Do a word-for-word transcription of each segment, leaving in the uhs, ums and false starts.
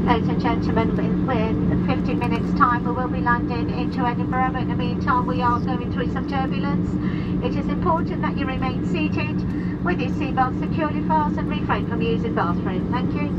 Ladies and gentlemen, in fifteen minutes time we will be landing into Edinburgh, but in the meantime we are going through some turbulence. It is important that you remain seated with your seatbelt securely fastened and refrain from using bathroom. Thank you.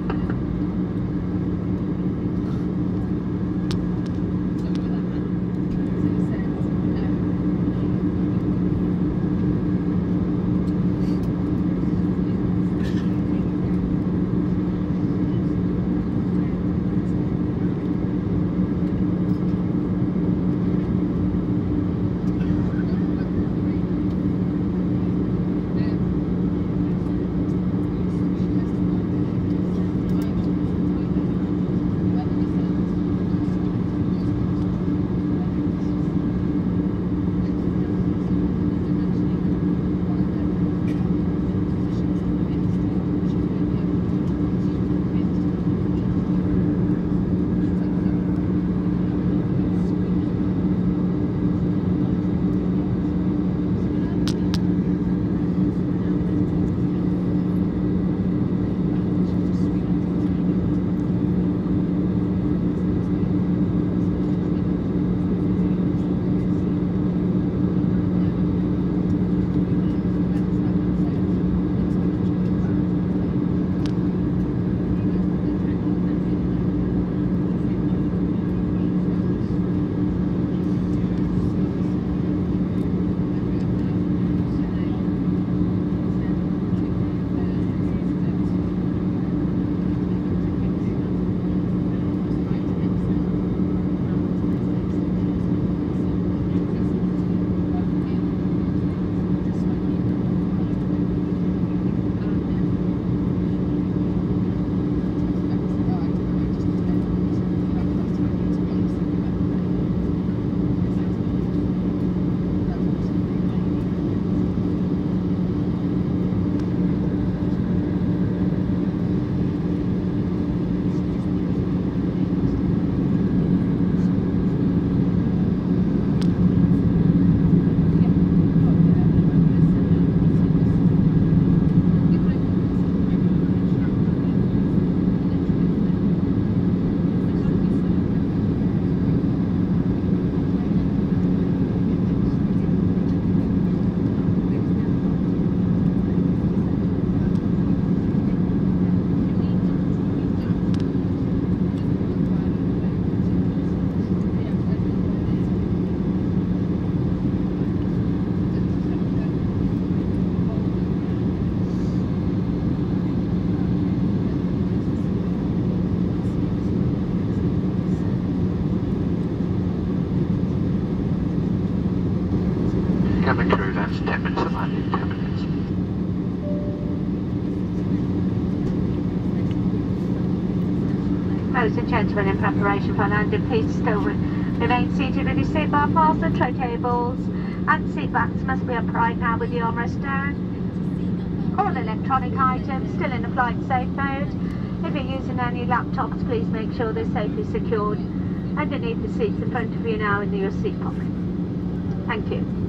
Coming through, that's ten minutes of landing, ten minutes. Ladies and gentlemen, in preparation for landing, please still re remain seated with your seatbelt fastened, tray tables and seat backs must be upright now with the armrest down. All electronic items still in the flight safe mode. If you're using any laptops, please make sure they're safely secured underneath the seats in front of you now in your seat pocket. Thank you.